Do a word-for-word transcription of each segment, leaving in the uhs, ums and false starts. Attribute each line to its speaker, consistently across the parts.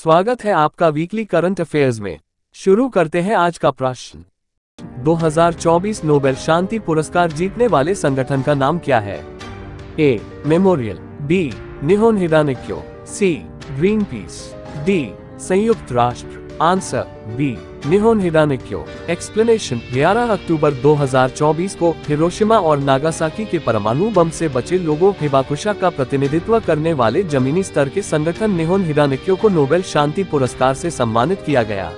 Speaker 1: स्वागत है आपका वीकली करंट अफेयर्स में। शुरू करते हैं आज का प्रश्न। दो हज़ार चौबीस नोबेल शांति पुरस्कार जीतने वाले संगठन का नाम क्या है? A. Memorial, B. Nihon Hidankyo, C. Greenpeace, D. संयुक्त राष्ट्र। Answer B. Nihon Hidankyo. Explanation. ग्यारह अक्टूबर दो हज़ार चौबीस को हिरोशिमा और नागासाकी के परमाणु बम से बचे लोगों हिबाकुशा का प्रतिनिधित्व करने वाले जमीनी स्तर के संगठन निहोन हिरानिक्यो को नोबेल शांति पुरस्कार से सम्मानित किया गया।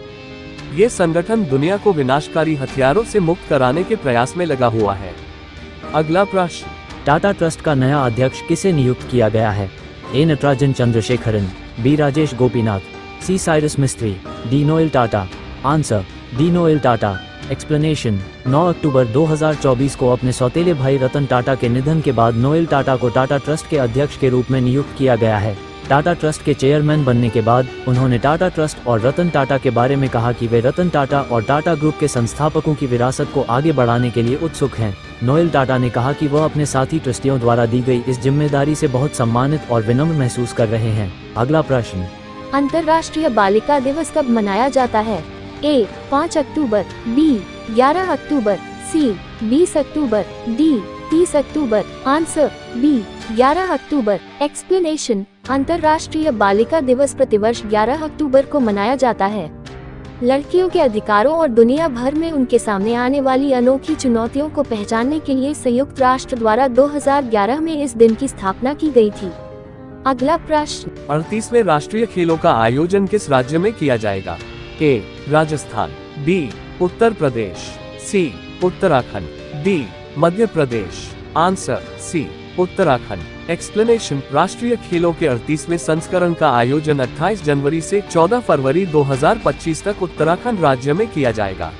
Speaker 1: ये संगठन दुनिया को विनाशकारी हथियारों से मुक्त कराने के प्रयास में लगा हुआ है। अगला प्रश्न।
Speaker 2: टाटा ट्रस्ट का नया अध्यक्ष किसे नियुक्त किया गया है? A. Natarajan Chandrasekaran, B. Rajesh Gopinath, C. Cyrus Mistry, D. Noel Tata. Answer D. Noel Tata. Explanation. नौ अक्टूबर दो हज़ार चौबीस को अपने सौतेले भाई रतन टाटा के निधन के बाद नोएल टाटा को टाटा ट्रस्ट के अध्यक्ष के रूप में नियुक्त किया गया है। टाटा ट्रस्ट के चेयरमैन बनने के बाद उन्होंने टाटा ट्रस्ट और रतन टाटा के बारे में कहा कि वे रतन टाटा और टाटा ग्रुप के संस्थापकों की विरासत को आगे बढ़ाने के लिए उत्सुक हैं। नोएल टाटा ने कहा कि वह अपने साथी ट्रस्टियों द्वारा दी गई इस जिम्मेदारी से बहुत सम्मानित और विनम्र महसूस कर रहे हैं। अगला प्रश्न।
Speaker 3: अंतर्राष्ट्रीय बालिका दिवस कब मनाया जाता है? ए. पाँच अक्टूबर, बी. ग्यारह अक्टूबर, सी. बीस अक्टूबर, डी. तीस अक्टूबर। Answer B. ग्यारह अक्टूबर। एक्सप्लेनेशन। अंतर्राष्ट्रीय बालिका दिवस प्रतिवर्ष ग्यारह अक्टूबर को मनाया जाता है। लड़कियों के अधिकारों और दुनिया भर में उनके सामने आने वाली अनोखी चुनौतियों को पहचानने के लिए संयुक्त राष्ट्र द्वारा दो हज़ार ग्यारह में इस दिन की स्थापना की गई थी। अगला प्रश्न।
Speaker 1: अड़तीसवें राष्ट्रीय खेलों का आयोजन किस राज्य में किया जाएगा? A. Rajasthan, B. Uttar Pradesh, C. Uttarakhand, D. Madhya Pradesh. Answer C. Uttarakhand. Explanation. राष्ट्रीय खेलों के अड़तीसवें संस्करण का आयोजन अट्ठाईस जनवरी से चौदह फरवरी दो हज़ार पच्चीस तक उत्तराखंड राज्य में किया जाएगा।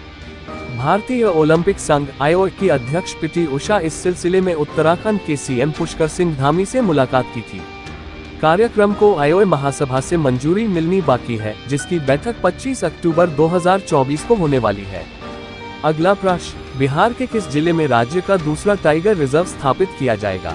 Speaker 1: भारतीय ओलंपिक संघ आयोग की अध्यक्ष पीटी उषा इस सिलसिले में उत्तराखंड के सीएम पुष्कर सिंह धामी से मुलाकात की थी। कार्यक्रम को आईओए महासभा से मंजूरी मिलनी बाकी है, जिसकी बैठक पच्चीस अक्टूबर दो हज़ार चौबीस को होने वाली है। अगला प्रश्न। बिहार के किस जिले में राज्य का दूसरा टाइगर रिजर्व स्थापित किया जाएगा?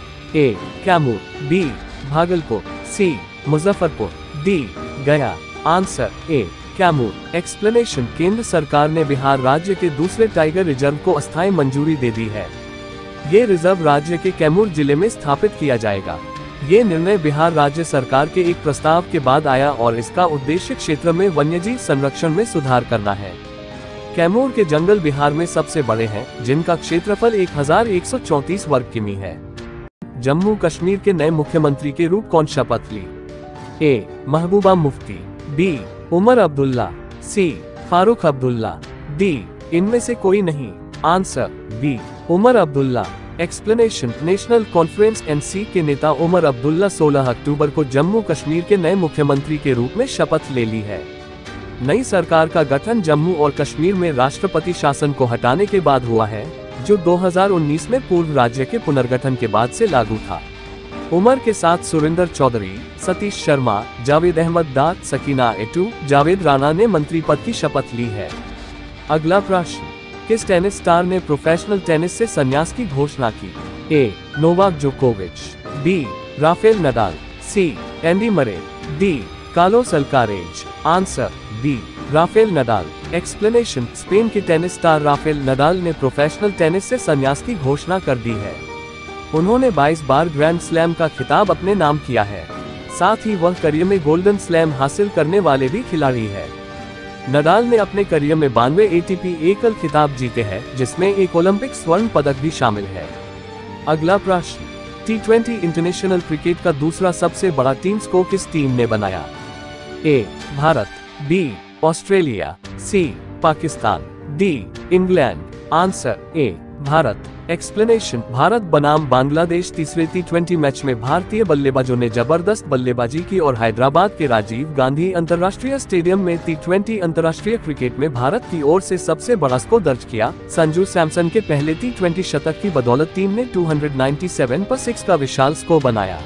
Speaker 1: A. Kaimur, B. Bhagalpur, C. Muzaffarpur, D. Gaya. Answer A. Kaimur. Explanation. केंद्र सरकार ने बिहार राज्य के दूसरे टाइगर रिजर्व को अस्थायी मंजूरी दे दी है। ये रिजर्व राज्य के कैमूर जिले में स्थापित किया जाएगा। ये निर्णय बिहार राज्य सरकार के एक प्रस्ताव के बाद आया और इसका उद्देश्य क्षेत्र में वन्यजीव संरक्षण में सुधार करना है। कैमूर के जंगल बिहार में सबसे बड़े हैं, जिनका क्षेत्रफल एक हज़ार एक सौ चौंतीस वर्ग किमी है। जम्मू कश्मीर के नए मुख्यमंत्री के रूप कौन शपथ ली? A. Mehbooba Mufti, B. Omar Abdullah, C. Farooq Abdullah, D. इनमें से कोई नहीं। Answer B. Omar Abdullah. Explanation. National conference NC के नेता उमर अब्दुल्ला सोलह अक्टूबर को जम्मू कश्मीर के नए मुख्यमंत्री के रूप में शपथ ले ली है। नई सरकार का गठन जम्मू और कश्मीर में राष्ट्रपति शासन को हटाने के बाद हुआ है, जो दो हज़ार उन्नीस में पूर्व राज्य के पुनर्गठन के बाद से लागू था। उमर के साथ सुरिंदर चौधरी, सतीश शर्मा, जावेद अहमद दाद, सकीना एटू, जावेद राणा ने मंत्री पद की शपथ ली है। अगला प्रश्न। किस टेनिस स्टार ने प्रोफेशनल टेनिस से संन्यास की घोषणा की? ए. नोवाक जोकोविच, B. Rafael Nadal, C. Andy Murray, D. Carlos Alcaraz. Answer B. Rafael Nadal. Explanation. Spain के टेनिस स्टार राफेल नडाल ने प्रोफेशनल टेनिस से संन्यास की घोषणा कर दी है। उन्होंने बाईस बार ग्रैंड स्लैम का खिताब अपने नाम किया है। साथ ही वह करियर में गोल्डन स्लैम हासिल करने वाले भी खिलाड़ी है। नडाल ने अपने करियर में बानवे एटीपी एकल खिताब जीते हैं, जिसमें एक ओलंपिक स्वर्ण पदक भी शामिल है। अगला प्रश्न। टी ट्वेंटी इंटरनेशनल क्रिकेट का दूसरा सबसे बड़ा टीम स्कोर किस टीम ने बनाया? A. Bharat, B. Australia, C. Pakistan, D. England. Answer A. Bharat. Explanation. Bharat बनाम बांग्लादेश तीसरे टी ट्वेंटी मैच में भारतीय बल्लेबाजों ने जबरदस्त बल्लेबाजी की और हैदराबाद के राजीव गांधी अंतर्राष्ट्रीय स्टेडियम में टी ट्वेंटी अंतर्राष्ट्रीय क्रिकेट में भारत की ओर से सबसे बड़ा स्कोर दर्ज किया। संजू सैमसन के पहले टी ट्वेंटी शतक की बदौलत टीम ने दो सौ सत्तानवे पर छह का विशाल स्कोर बनाया,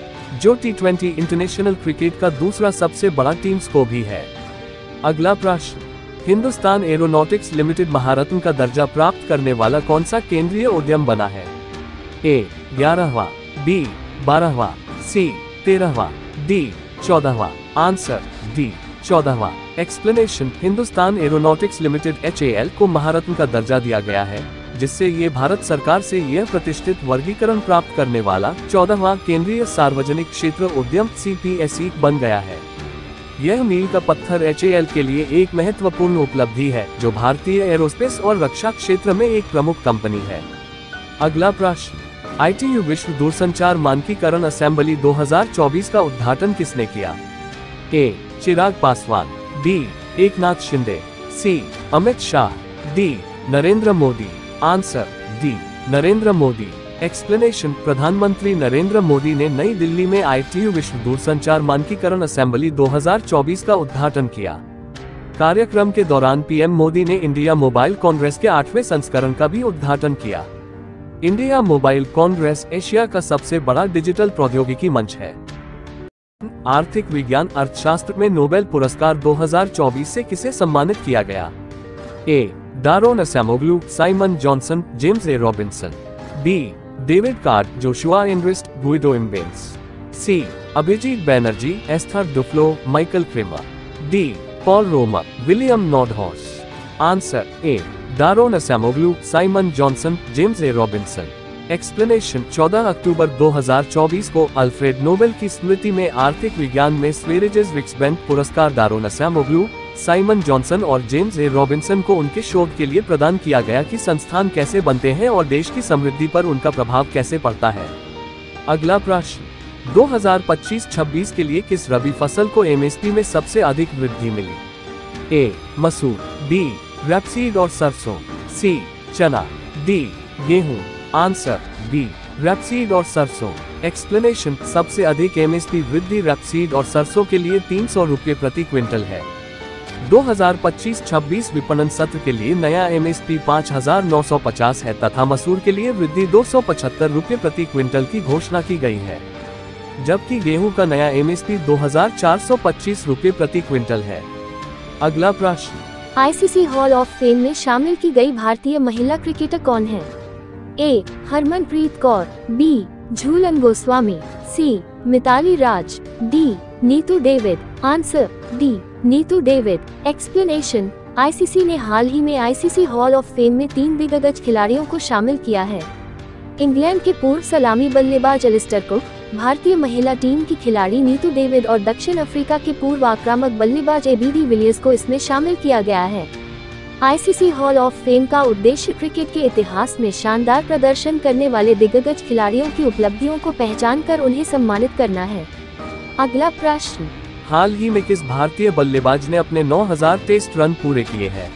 Speaker 1: जो टी ट्वेंटी इंटरनेशनल क्रिकेट का दूसरा सबसे बड़ा टीम स्कोर भी है। अगला प्रश्न। हिंदुस्तान एरोनॉटिक्स लिमिटेड महारत्न का दर्जा प्राप्त करने वाला कौन सा केंद्रीय उद्यम बना है? ए. ग्यारहवां, बी. बारहवां, सी. तेरहवां, डी. चौदहवां। आंसर डी चौदहवां। Explanation, Hindustan aeronautics limited H A L को महारत्न का दर्जा दिया गया है, जिससे ये भारत सरकार से यह प्रतिष्ठित वर्गीकरण प्राप्त करने वाला चौदहवां केंद्रीय सार्वजनिक क्षेत्र उद्यम सी पी एस ई बन गया है। यह मील का पत्थर एच ए एल के लिए एक महत्वपूर्ण उपलब्धि है, जो भारतीय एरोस्पेस और रक्षा क्षेत्र में एक प्रमुख कंपनी है। अगला प्रश्न, आई टी यू विश्व दूरसंचार मानकीकरण असेंबली दो हज़ार चौबीस का उद्घाटन किसने किया? A Chirag Paswan, B Eknath Shinde, C Amit Shah, D Narendra Modi. Answer D Narendra Modi. Explanation, प्रधानमंत्री नरेंद्र मोदी ने नई दिल्ली में आई टी यू विश्व दूरसंचार मानकीकरण असेंबली दो हज़ार चौबीस का उद्घाटन किया। कार्यक्रम के दौरान पी एम मोदी ने इंडिया मोबाइल कांग्रेस के आठवें संस्करण का भी उद्घाटन किया। इंडिया मोबाइल कांग्रेस एशिया का सबसे बड़ा डिजिटल प्रौद्योगिकी मंच है। आर्थिक विज्ञान अर्थशास्त्र में नोबेल पुरस्कार दो हज़ार चौबीस से किसे सम्मानित किया गया? A Daron Acemoglu, Simon Johnson, James A Robinson, B David Card, Joshua Angrist, Guido Imbens, C Abhijit Banerjee, Esther Duflo, Michael Kremer, D Paul Romer, William Nordhaus. Answer A Daron Acemoglu, Simon Johnson, James A Robinson. Explanation, चौदह अक्टूबर दो हज़ार चौबीस को Alfred Nobel की स्मृति में आर्थिक विज्ञान में स्वेरिजेस विक्सबेंक पुरस्कार डारोन असामोग्लू, साइमन जॉनसन और जेम्स ए रॉबिन्सन को उनके शोध के लिए प्रदान किया गया कि संस्थान कैसे बनते हैं और देश की समृद्धि पर उनका प्रभाव कैसे पड़ता है। अगला प्रश्न, दो हज़ार पच्चीस छब्बीस के लिए किस रबी फसल को एम एस पी में सबसे अधिक वृद्धि मिली? ए मसूर, बी रैपसीड और सरसों, सी चना, डी गेहूं। आंसर बी रैपसीड और सरसों। एक्सप्लेनेशन, सबसे अधिक एम एस पी वृद्धि रैपसीड और सरसों के लिए तीन सौ रुपये प्रति क्विंटल है। दो हज़ार पच्चीस छब्बीस विपणन सत्र के लिए नया एम एस पी पाँच हज़ार नौ सौ पचास है तथा मसूर के लिए वृद्धि दो सौ पचहत्तर रुपये प्रति क्विंटल की घोषणा की गई है, जबकि गेहूं का नया एम एस पी दो हज़ार चार सौ पच्चीस रुपये प्रति क्विंटल है। अगला प्रश्न,
Speaker 3: I C C hall of fame में शामिल की गई भारतीय महिला क्रिकेटर कौन है? A Harmanpreet Kaur, B Jhulan Goswami, C Mithali Raj, D Neetu David. Answer D Neetu David. Explanation, I C C ने हाल ही में I C C hall of fame में तीन दिग्गज खिलाड़ियों को शामिल किया है। इंग्लैंड के पूर्व सलामी बल्लेबाज एलिस्टर कुक, भारतीय महिला टीम की खिलाड़ी नीतू डेविड और दक्षिण अफ्रीका के पूर्व आक्रामक बल्लेबाज ए बी डी विलियर्स को इसमें शामिल किया गया है। I C C hall of fame का उद्देश्य क्रिकेट के इतिहास में शानदार प्रदर्शन करने वाले दिग्गज खिलाड़ियों की उपलब्धियों को पहचान कर उन्हें सम्मानित करना है। अगला प्रश्न,
Speaker 1: हाल ही में किस भारतीय बल्लेबाज ने अपने नौ हज़ार टेस्ट रन पूरे किए हैं?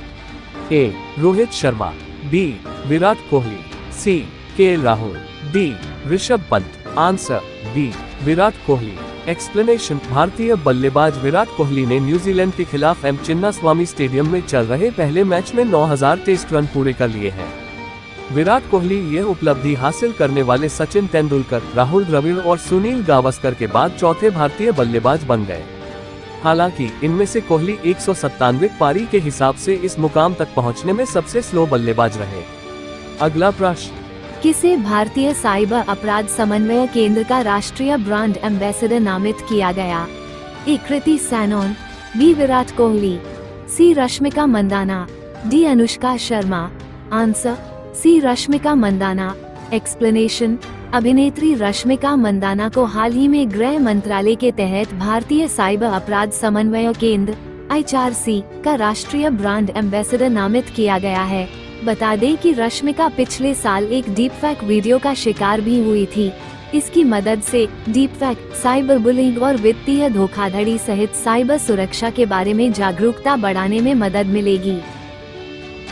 Speaker 1: A Rohit Sharma, B Virat Kohli, C K L Rahul, D Rishabh Pant. Answer B Virat Kohli. Explanation, भारतीय बल्लेबाज विराट कोहली ने न्यूजीलैंड के खिलाफ एम चिन्नास्वामी स्टेडियम में चल रहे पहले मैच में नौ हज़ार टेस्ट रन पूरे कर लिए हैं। विराट कोहली यह उपलब्धि हासिल करने वाले सचिन तेंदुलकर, राहुल द्रविड़ और सुनील गावस्कर के बाद चौथे भारतीय बल्लेबाज बन गए। हालांकि इनमें से कोहली एक सौ सत्तानवे पारी के हिसाब से इस मुकाम तक पहुंचने में सबसे स्लो बल्लेबाज रहे। अगला प्रश्न,
Speaker 4: किसे भारतीय साइबर अपराध समन्वय केंद्र का राष्ट्रीय ब्रांड एम्बेसडर नामित किया गया? A Kriti Sanon, B Virat Kohli, C Rashmika Mandanna, D Anushka Sharma. Answer C Rashmika Mandanna. Explanation, अभिनेत्री रश्मिका मंदाना को हाल ही में गृह मंत्रालय के तहत भारतीय साइबर अपराध समन्वय केंद्र एच आर सी का राष्ट्रीय ब्रांड एम्बेसडर नामित किया गया है। बता दें कि रश्मिका पिछले साल एक डीपफेक वीडियो का शिकार भी हुई थी। इसकी मदद से डीपफेक, साइबर बुलिंग और वित्तीय धोखाधड़ी सहित साइबर सुरक्षा के बारे में जागरूकता बढ़ाने में मदद मिलेगी।